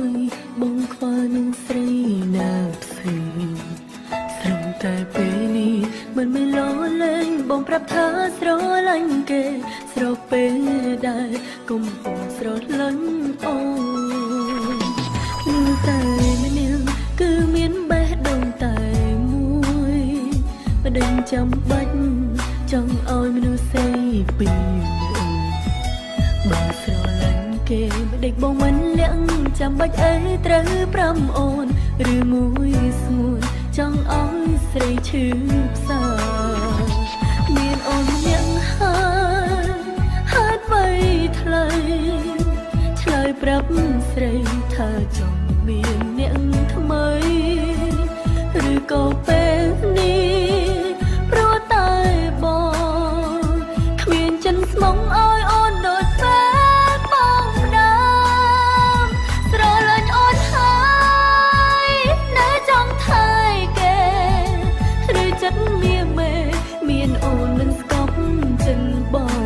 យបងខ្វល់នឹងស្រីណាផ្សេងស្រំតែពេលនេះមិនមែនលោលែងបងប្រាប់ថាស្រឡាញ់គេស្រពេលដែរគុំបងស្រឡាញ់អូននឹងតែម្នាក់គឺមានបេះដូងតែមួយមិនដឹងចាំបាច់ចង់ឲ្យមនុស្សស្រីពីរបើស្រឡាញ់គេមិនដេកបងមិនលាក់ចាំបាច់អីត្រូវប្រាំអូនឬមួយសួនចង់ឲ្យស្រីឈឺផ្សាមានអូនម្នាក់ហើយអ្វីថ្លៃឆ្លើយប្រាប់ស្រីថាចង់មានអ្នកថ្មីឬក៏ពេលនេះព្រោះតែបងគ្មានចិនស្មងឲ្យអូនដូចពេលបងដើមស្រឡាញ់អូនហើយនៅចង់ថៃគេឬចិត្តមានមេមានអូនមិនស្កប់ចិនបង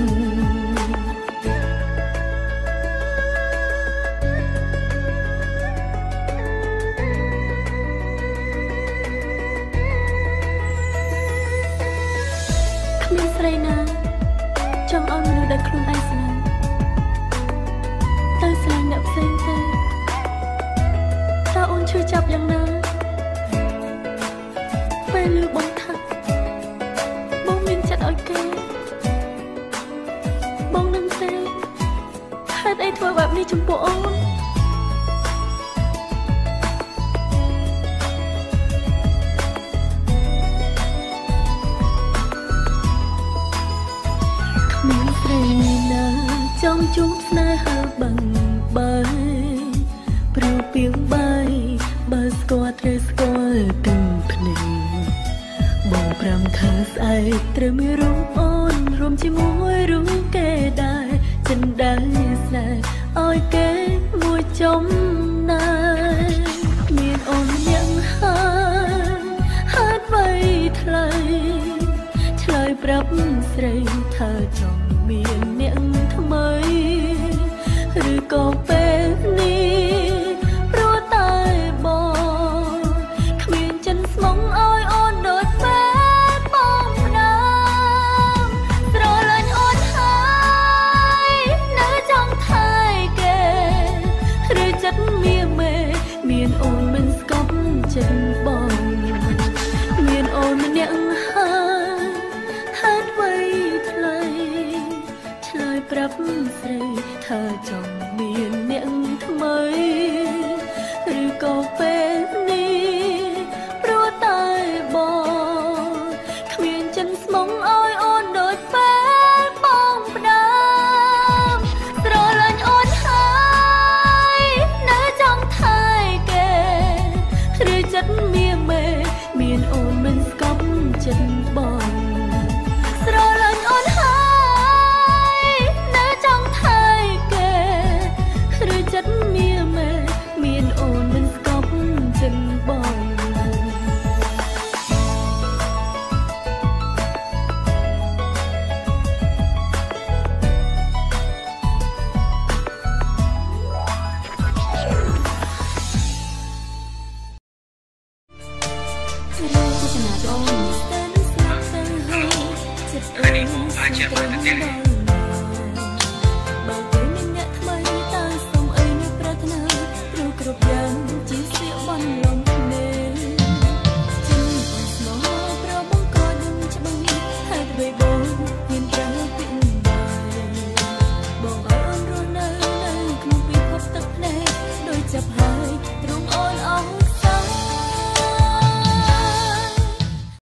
ស្រីណាចង់ឲ្យមនុស្សដែលខ្លួនឯងស្នេហ៍ទៅស្លាញ់អ្នកផ្សេងទេតើអូនឈឺចាប់យ៉ាងណាពេលឮបងថាបងមានចិត្តឲ្យគេបងនឹងទេហេតុអីធ្វើបែបនេះចំពោះអូនមានស្រីណាចង់ជួបស្នេហាបាំងបាយព្រោះពីងបាយបើស្គាល់ត្រូវស្គាល់ទាំងភ្នែកបងប្រាំខែស្អែកត្រូវមានរូបអូនរួមជាមួយរូបគេដែរចិនដែរស្នេហ៍ឲ្យគេមួយចំណែកមានអូនម្នាក់ហើយអ្វីថ្លៃឆ្លើយប្រាប់ស្រីថាចង់មានអ្នកថ្មីឬក៏ពេលនេះព្រោះតែបងគ្មានចិនស្មងឲ្យអូនដូចពេលបងដើមស្រឡាញ់អូនហើយនៅចង់ថៃគេឬចិត្តមានមេមានអូនមិនស្កប់ចិនបងមានអូនម្នាក់ប្រាប់ស្រីថាចង់មានអ្នកថ្មីឬក៏ពេលនេះព្រោះតែបងគ្មានចិនស្មងឲ្យអូនដូចពេលបងផ្ដើមស្រឡាញ់អូនហើយនៅចង់ថៃគេឬចិត្តមានមេមានអូនមិនស្កប់ចិត្តបងស្រឡាញ់អូនចិត្តមានមេមានអូនមិនស្កប់ចិនបងចាប់ហើយទ្រង់អូនអស់